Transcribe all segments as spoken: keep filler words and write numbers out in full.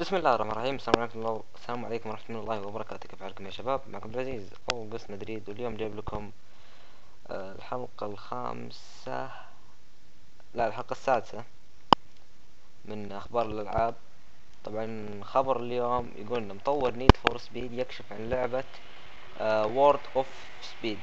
بسم الله الرحمن الرحيم. السلام عليكم الله السلام عليكم ورحمة الله وبركاته. كيف حالكم يا شباب؟ معكم عبد العزيز أو قص مدريد، واليوم جايب لكم آه، الحلقة الخامسة لا الحلقة السادسة من أخبار الألعاب. طبعا خبر اليوم يقول إن مطور نيد فور سبيد يكشف عن لعبة وورد اوف سبيد.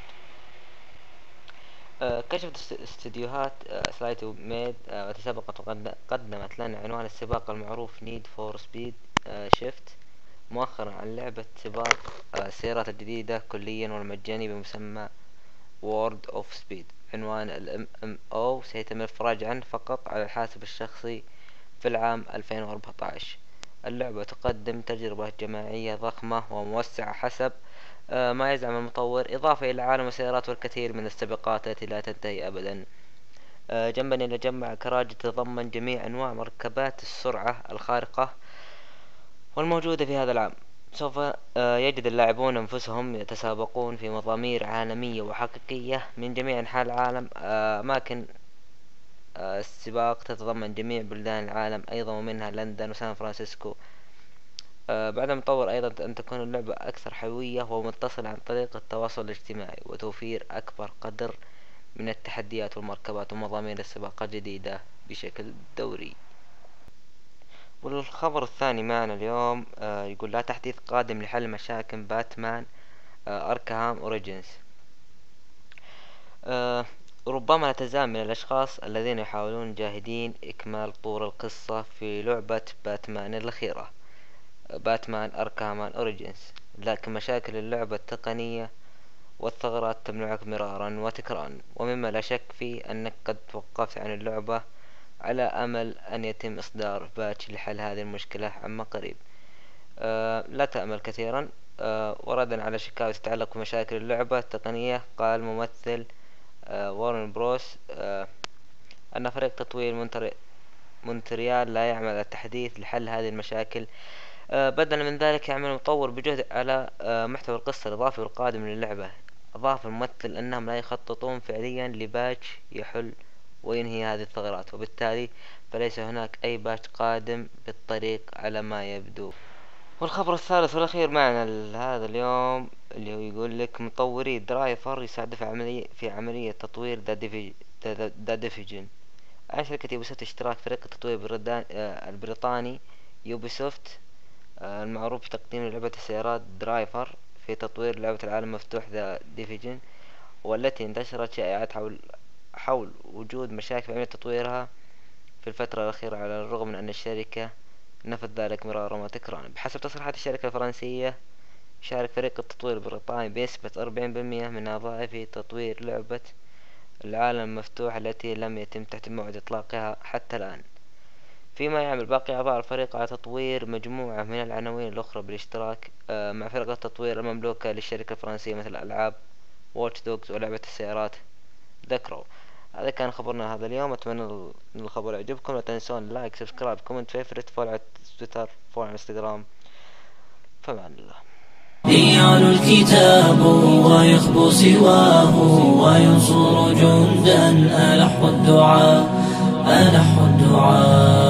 كشفت استديوهات سلايتو ميد وتسابقت وقدمت لنا عنوان السباق المعروف نيد فور سبيد شيفت مؤخرا عن لعبة سباق السيارات الجديدة كليا والمجاني بمسمى وورد اوف سبيد. عنوان ال إم إم أو سيتم الإفراج عنه فقط على الحاسب الشخصي في العام ألفين وأربعة عشر. اللعبة تقدم تجربة جماعية ضخمة وموسعة حسب ما يزعم المطور، إضافة إلى عالم السيارات والكثير من السباقات التي لا تنتهي أبدا. جنبا إلى جنب كراج تتضمن جميع أنواع مركبات السرعة الخارقة والموجودة في هذا العام. سوف يجد اللاعبون أنفسهم يتسابقون في مضامير عالمية وحقيقية من جميع أنحاء العالم. أماكن السباق تتضمن جميع بلدان العالم أيضا، ومنها لندن وسان فرانسيسكو. بعد المطور أيضا أن تكون اللعبة أكثر حيوية ومتصلة عن طريق التواصل الاجتماعي وتوفير أكبر قدر من التحديات والمركبات ومضامير السباق الجديدة بشكل دوري. والخبر الثاني معنا اليوم آه يقول لا تحديث قادم لحل مشاكل باتمان آه أركهام أوريجينز. آه ربما لا تزال من الأشخاص الذين يحاولون جاهدين إكمال طور القصة في لعبة باتمان الأخيرة باتمان أركهام أوريجينز، لكن مشاكل اللعبة التقنية والثغرات تمنعك مرارا وتكرارا، ومما لا شك فيه أنك قد توقفت عن اللعبة على أمل أن يتم إصدار باتش لحل هذه المشكلة عما قريب. أه لا تأمل كثيرا. أه وردا على شكاوى تتعلق بمشاكل اللعبة التقنية، قال ممثل أه وارن بروس أه أن فريق تطوير مونتري مونتريال لا يعمل على التحديث لحل هذه المشاكل. أه بدلا من ذلك يعمل المطور بجهد على أه محتوى القصة الإضافي والقادم للعبة. أضاف الممثل أنهم لا يخططون فعليا لباتش يحل وينهي هذه الثغرات، وبالتالي فليس هناك أي باتش قادم بالطريق على ما يبدو. والخبر الثالث والأخير معنا هذا اليوم اللي هو يقول لك مطوري درايفر يساعد في عملية في عملية تطوير ذا ديفيجن. عن شركة يوبيسوفت اشتراك فريق التطوير البريطاني يوبيسوفت المعروف بتقديم لعبة السيارات درايفر في تطوير لعبة العالم مفتوح ذا ديفيجن، والتي انتشرت شائعات حول حول وجود مشاكل في عملية تطويرها في الفترة الأخيرة، على الرغم من أن الشركة نفت ذلك مرارا وتكرارا. بحسب تصريحات الشركة الفرنسية، يشارك فريق التطوير البريطاني بنسبة أربعين بالمئة من أعضائه في تطوير لعبة العالم المفتوح التي لم يتم تحديد موعد إطلاقها حتى الآن، فيما يعمل باقي أعضاء الفريق على تطوير مجموعة من العناوين الأخرى بالاشتراك مع فرق التطوير المملوكة للشركة الفرنسية، مثل ألعاب واتش دوغز ولعبة السيارات ذكروا. هذا كان خبرنا هذا اليوم، أتمنى أن الخبر يعجبكم. لا تنسون لايك سبسكرايب كومنت فيفرت فولو على تويتر فولو على انستغرام. فمان الله. يعلو الكتاب ويخبو سواه وينصر جندا ألح الدعاء ألح الدعاء.